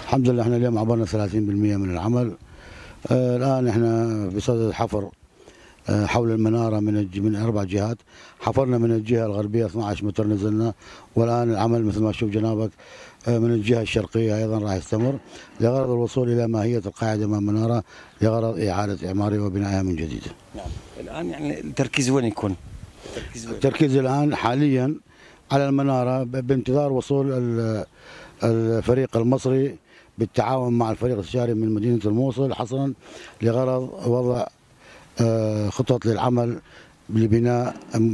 الحمد لله احنا اليوم عبرنا 30% من العمل. الان احنا بصدد حفر حول المناره من 4 جهات. حفرنا من الجهه الغربيه 12 متر نزلنا، والان العمل مثل ما تشوف جنابك من الجهه الشرقيه ايضا راح يستمر لغرض الوصول الى ماهيه القاعده امام المناره لغرض اعاده اعمارها وبنائها من جديد. نعم. الان يعني التركيز وين يكون؟ التركيز الان حاليا على المناره بانتظار وصول الفريق المصري بالتعاون مع الفريق الاستشاري من مدينه الموصل حصرا لغرض وضع خطط للعمل لبناء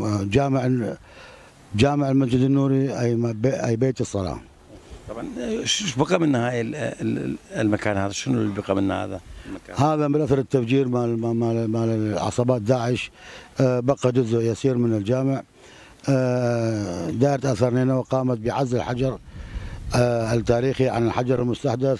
جامع المسجد النوري اي بيت الصلاه. طبعا شو بقى من هاي المكان هذا؟ شنو اللي بقى من هذا المكان؟ هذا من اثر التفجير مال عصابات داعش بقى جزء يسير من الجامع. دائرة اثار نينوى وقامت بعزل الحجر التاريخي عن الحجر المستحدث،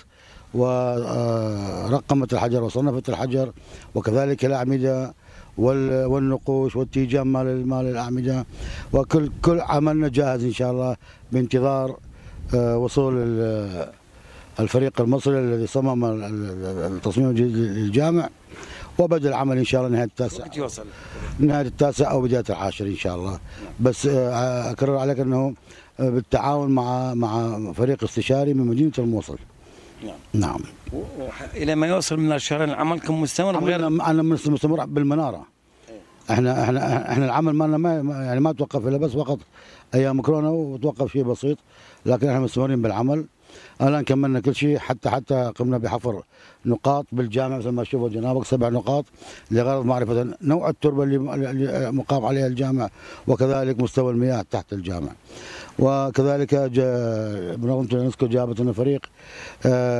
ورقمت الحجر وصنفت الحجر، وكذلك الأعمدة والنقوش والتيجان مال الأعمدة، وكل عملنا جاهز إن شاء الله بانتظار وصول الفريق المصري الذي صمم التصميم الجديد للجامع، وبدأ العمل إن شاء الله نهاية التاسع أو بداية العاشر إن شاء الله. بس أكرر عليك أنه بالتعاون مع فريق استشاري من مدينة الموصل. نعم. الى ما يوصل من الشهرين العمل كان مستمر غير أنا مستمر بالمناره. احنا العمل مالنا ما توقف الا بس فقط ايام كورونا وتوقف شيء بسيط، لكن احنا مستمرين بالعمل. الان كملنا كل شيء، حتى قمنا بحفر نقاط بالجامع مثل ما تشوفوا جنابك 7 نقاط لغرض معرفه نوع التربه اللي مقام عليها الجامع، وكذلك مستوى المياه تحت الجامع. وكذلك منظمه اليونسكو جابت لنا فريق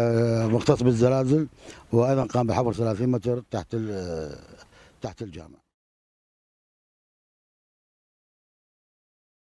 مختص بالزلازل، وايضا قام بحفر 30 متر تحت الجامع.